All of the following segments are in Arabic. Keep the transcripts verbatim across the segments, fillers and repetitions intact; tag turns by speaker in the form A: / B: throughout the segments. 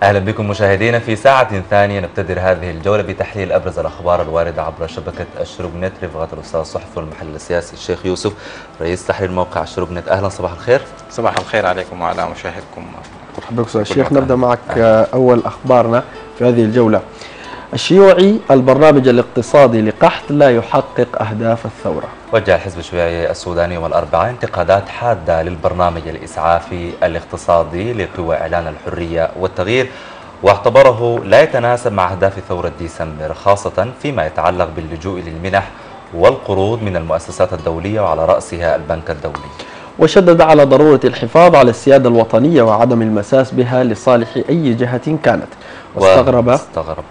A: أهلا بكم مشاهدينا في ساعة ثانية نبتدر هذه الجولة بتحليل أبرز الأخبار الواردة عبر شبكة الشروق نت رفقة الأستاذ الصحفي والمحلل السياسي الشيخ يوسف رئيس تحرير موقع الشروق نت. أهلا، صباح الخير.
B: صباح الخير عليكم وعلى مشاهدكم.
C: مرحبا بك أستاذ الشيخ. نبدأ معك أول أخبارنا في هذه الجولة. الشيوعي البرنامج الاقتصادي لقحط لا يحقق أهداف الثورة.
A: وجه الحزب الشيوعي السوداني والأربعاء انتقادات حادة للبرنامج الإسعافي الاقتصادي لقوى إعلان الحرية والتغيير، واعتبره لا يتناسب مع أهداف ثورة ديسمبر، خاصة فيما يتعلق باللجوء للمنح والقروض من المؤسسات الدولية وعلى رأسها البنك الدولي. وشدد على ضرورة الحفاظ على السيادة الوطنية وعدم المساس بها لصالح أي جهة كانت. واستغرب واستغرب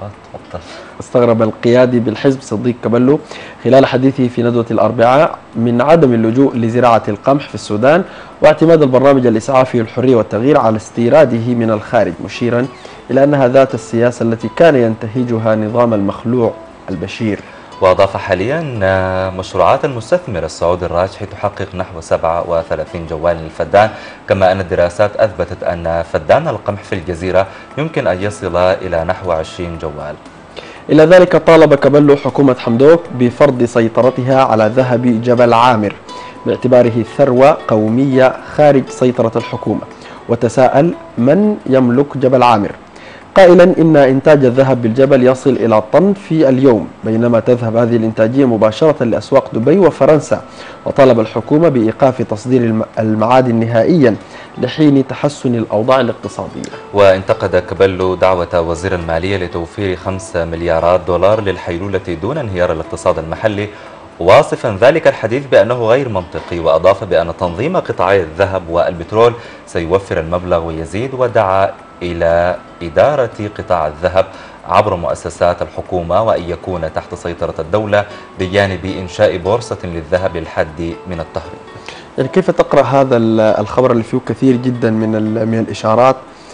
C: استغرب القيادي بالحزب صديق كبلو خلال حديثه في ندوة الأربعاء من عدم اللجوء لزراعة القمح في السودان واعتماد البرنامج الإسعافي الحرية والتغيير على استيراده من الخارج، مشيرا إلى أنها ذات السياسة التي كان ينتهجها نظام المخلوع البشير.
A: وأضاف حاليا مشروعات المستثمر السعودي الراجحي تحقق نحو سبعة وثلاثين جوال للفدان، كما أن الدراسات أثبتت أن فدان القمح في الجزيرة يمكن أن يصل إلى نحو عشرين جوال.
C: إلى ذلك طالب كبلو حكومة حمدوك بفرض سيطرتها على ذهب جبل عامر باعتباره ثروة قومية خارج سيطرة الحكومة، وتساءل من يملك جبل عامر، قائلا إن إنتاج الذهب بالجبل يصل إلى طن في اليوم، بينما تذهب هذه الإنتاجية مباشرة لأسواق دبي وفرنسا. وطالب الحكومة بإيقاف تصدير المعادن نهائيا لحين تحسن الأوضاع الاقتصادية.
A: وانتقد كبلو دعوة وزير المالية لتوفير خمسة مليارات دولار للحيلولة دون انهيار الاقتصاد المحلي، واصفا ذلك الحديث بأنه غير منطقي، وأضاف بأن تنظيم قطاعي الذهب والبترول سيوفر المبلغ ويزيد، ودعا إلى إدارة قطاع الذهب عبر مؤسسات الحكومة وأن يكون تحت سيطرة الدولة بجانب إنشاء بورصة للذهب للحد من التهريب.
C: يعني كيف تقرأ هذا الخبر اللي فيه كثير جدا من من الإشارات؟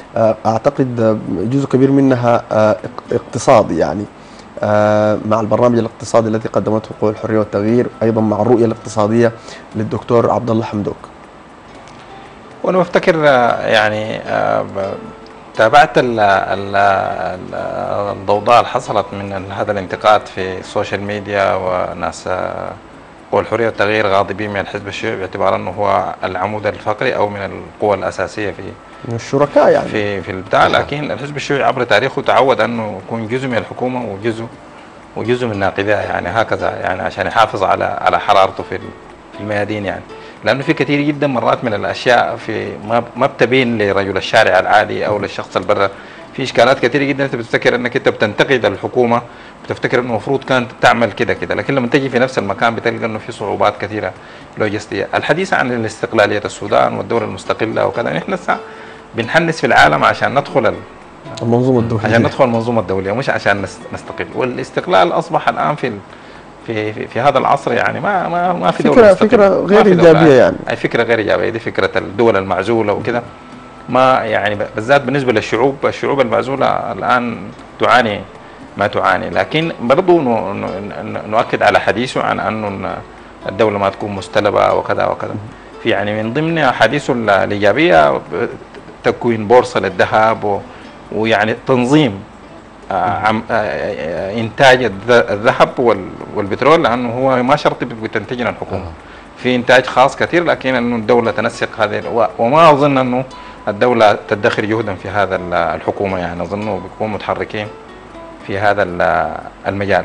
C: أعتقد جزء كبير منها اقتصادي، يعني مع البرنامج الاقتصادي الذي قدمته قوى الحرية والتغيير، أيضا مع الرؤية الاقتصادية للدكتور عبد الله حمدوك.
B: وأنا بفتكر يعني تابعت الضوضاء اللي حصلت من هذا الانتقاد في السوشيال ميديا، وناس قوى الحرية والتغيير غاضبين من الحزب الشيوعي باعتبار أنه هو العمود الفقري أو من القوى الأساسية في
C: من الشركاء يعني
B: في في البتاع. لكن الحزب الشيوعي عبر تاريخه تعود أنه يكون جزء من الحكومة وجزء وجزء من ناقضها، يعني هكذا، يعني عشان يحافظ على على حرارته في في الميادين، يعني لأنه في كثير جدا مرات من الأشياء في ما ما بتبين لرجل الشارع العادي أو للشخص البرة. في إشكالات كثيرة جدا أنت بتفتكر أنك أنت بتنتقد الحكومة، بتفتكر أنه المفروض كانت تعمل كده كده، لكن لما تجي في نفس المكان بتلقى أنه في صعوبات كثيرة لوجستية. الحديث عن الاستقلالية السودان والدولة المستقلة وكذا، نحن بنحنس في العالم عشان ندخل
C: المنظومة الدولية،
B: عشان ندخل المنظومة الدولية مش عشان نستقل. والاستقلال أصبح الآن في في في, في هذا العصر يعني ما ما ما في دولة
C: فكرة فكرة غير إيجابية، يعني
B: أي فكرة غير إيجابية. دي فكرة الدول المعزولة وكذا، ما يعني بالذات بالنسبة للشعوب، الشعوب المعزولة الآن تعاني ما تعاني. لكن برضو نؤكد على حديثه عن أنه الدولة ما تكون مستلبة وكذا وكذا. في يعني من ضمن حديثه الإيجابية تكوين بورصة للذهب، ويعني تنظيم إنتاج الذهب والبترول، لأنه هو ما شرط بتنتجنا الحكومة، في إنتاج خاص كثير، لكن أنه الدولة تنسق هذه. وما أظن أنه الدولة تدخر جهدا في هذا الحكومة، يعني أظنه بيكون متحركين في هذا المجال.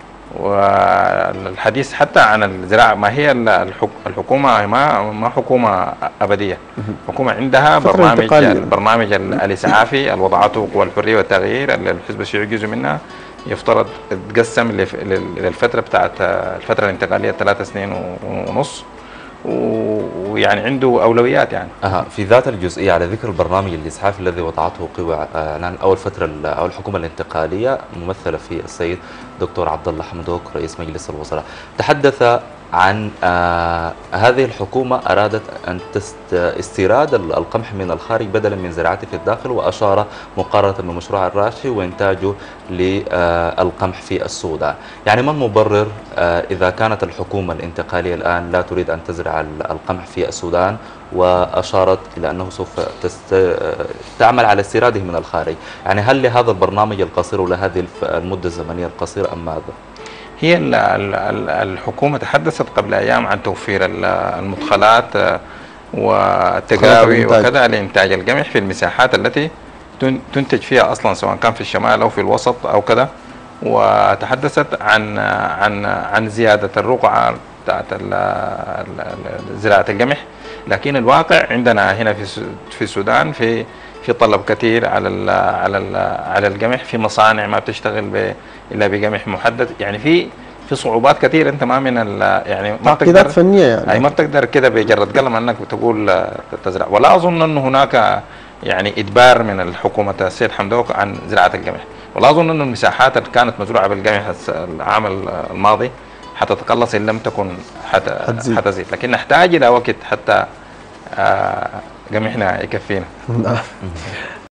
B: والحديث حتى عن الزراعة، ما هي الحكومة ما ما حكومة أبدية، حكومة عندها برنامج البرنامج الإسعافي اللي وضعته قوى الحرية والتغيير اللي الحزب الشيوعي جزء منها، يفترض تقسم للفترة بتاعت الفترة الانتقالية ثلاث سنين ونص، ويعني عنده أولويات. يعني
A: أه في ذات الجزئية على ذكر البرنامج الإسعافي الذي وضعته قوى إعلان أول فترة أو الحكومة الانتقالية ممثلة في السيد دكتور عبد الله حمدوك رئيس مجلس الوزراء، تحدث عن آه هذه الحكومة أرادت أن تست استيراد القمح من الخارج بدلا من زراعته في الداخل، وأشار مقارنة بمشروع الراشي وإنتاجه للقمح في السودان. يعني ما المبرر آه إذا كانت الحكومة الانتقالية الآن لا تريد أن تزرع القمح في السودان، وأشارت إلى أنه سوف تست... تعمل على استيراده من الخارج؟ يعني هل لهذا البرنامج القصير ولهذه المدة الزمنية القصيرة أم ماذا؟
B: هي الحكومة تحدثت قبل أيام عن توفير المدخلات والتقاوي وكذا لإنتاج القمح في المساحات التي تنتج فيها أصلا، سواء كان في الشمال أو في الوسط أو كذا، وتحدثت عن عن عن زيادة الرقعة بتاعت زراعة القمح. لكن الواقع عندنا هنا في في السودان في في طلب كثير على ال على ال على القمح، في مصانع ما بتشتغل الا بقمح محدد، يعني في في صعوبات كثير. انت ما من يعني ما
C: تعقيدات فنيه، يعني
B: يعني ما بتقدر كده بجرد قلم انك تقول تزرع. ولا اظن انه هناك يعني اجبار من الحكومه السيد حمدوك عن زراعه القمح، ولا اظن انه المساحات اللي كانت مزروعه بالقمح العام الماضي حتتقلص ان لم تكن حتزيد، لكن نحتاج الى وقت حتى آه قمحنا يكفينا.